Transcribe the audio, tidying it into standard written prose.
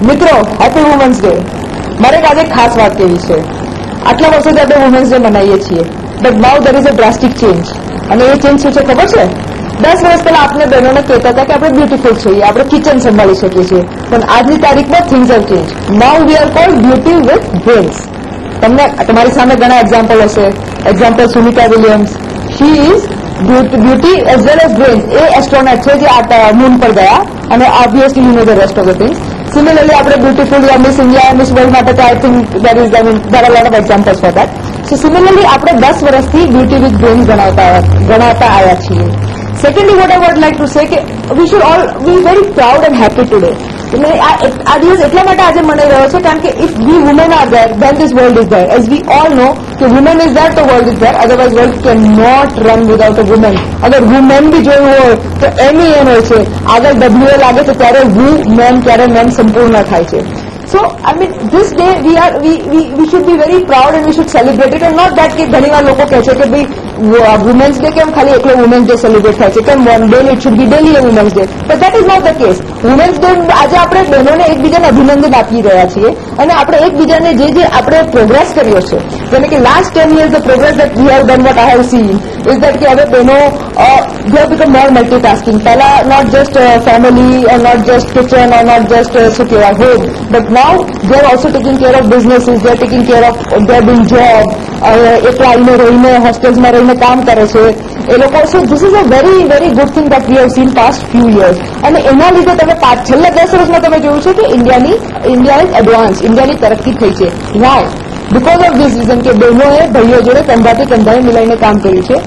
મિત્રો, happy women's day. મારે આજે ખાસ વાત કરવી છે. આટલા વર્ષોથી આપણે વુમન્સ ડે મનાવીએ છીએ, but now there is a drastic change. અને એ ચેન્જ શું છે ખબર છે? 10 વર્ષ પહેલા આપણે બહેનોને કહેતા હતા કે આપણે બ્યુટીફુલ છીએ, આપણે કિચન સંભાળી શકીએ છીએ, પણ આજની તારીખમાં things have change. Now we are called beauty with brains. તમને તમારી સામે ઘણા એક્ઝામ્પલ હશે. Example Sunita Williams, she is beauty as well as brains. એ એસ્ટ્રોનોટ છે જે મૂન પર ગયા, અને obviously you know the rest of the things. Similarly આપણે બ્યુટીફુલ યા મિસ ઇન્ડિયા, મિસ વર્લ્ડ માટે I think there is there are lot of examples for that. So similarly આપણે 10 વર્ષથી બ્યુટી વિથ બ્રેન્સ ગણાવતા આવ્યા છીએ. Secondly, what I would like to say કે we should all be very proud and happy today. એટલે આ દિવસ એટલા માટે આજે મનાઈ રહ્યો છે કારણ કે if we women are there, then this world is there. As we all know કે women is there, તો world is there. Otherwise world cannot run without a woman. અગર women બી જોયું હોય તો એની એમ હોય છે આગળ WA લાગે છે ત્યારે women ત્યારે men સંપૂર્ણ થાય છે. So, I mean, this day we should be very proud and we should celebrate it, and not that કે ઘણીવાર લોકો કહે છે કે ભાઈ વુમેન્સ ડે કેમ ખાલી એકલો વુમેન્સ ડે સેલિબ્રેટ થાય છે, કેમ one day it should be daily a women's day. But that is not the case. Women's day આજે આપણે બહેનોને એકબીજાને અભિનંદન આપી રહ્યા છીએ, અને આપણે એકબીજાને જે આપણે પ્રોગ્રેસ કર્યો છે, જેને કે last 10 years the progress that we have done, what I have seen is that કે હવે બહેનો they have become more multitasking. પહેલા not just family or not just kitchen or not just શું કહેવાય home, but now they are also taking care of businesses, they are taking care of, they are doing job. એકલા આવીને રહીને હોસ્ટેલ્સમાં રહીને કામ કરે છે એ લોકો. So this is a very very good thing that we have seen past few years. અને એના લીધે તમે છેલ્લા 10 વર્ષમાં તમે જોયું છે કે ઇન્ડિયા ઇઝ એડવાન્સ, ઇન્ડિયાની તરક્કી થઈ છે. Why? Because of this reason કે બહેનોએ ભાઈઓ જોડે કંધાથી કંધાએ મિલાઈને કામ કર્યું છે.